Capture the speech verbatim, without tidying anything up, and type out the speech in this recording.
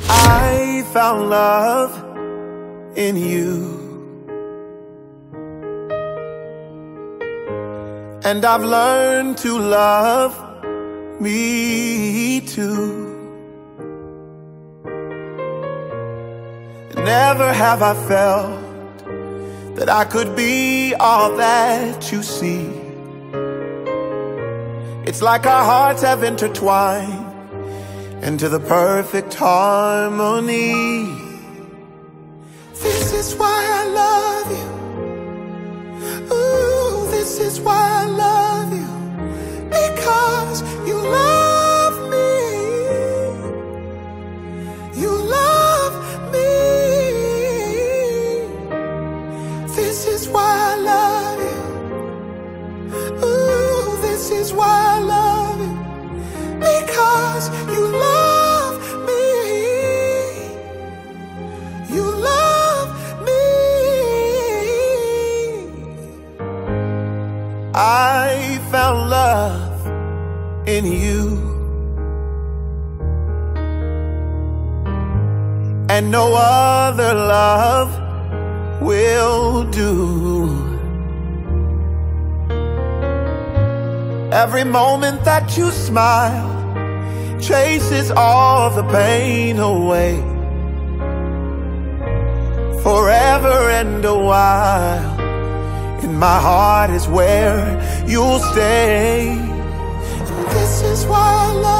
I found love in you, and I've learned to love me too. Never have I felt that I could be all that you see. It's like our hearts have intertwined into the perfect harmony. This is why I love you. Ooh, this is why I love you. Because you love me. You love me. This is why I love you. Ooh, this is why I love you. Because you love me. You love me. I found love in you, and no other love will do. Every moment that you smile chases all the pain away. Forever and a while, in my heart is where you'll stay. And this is why I love you.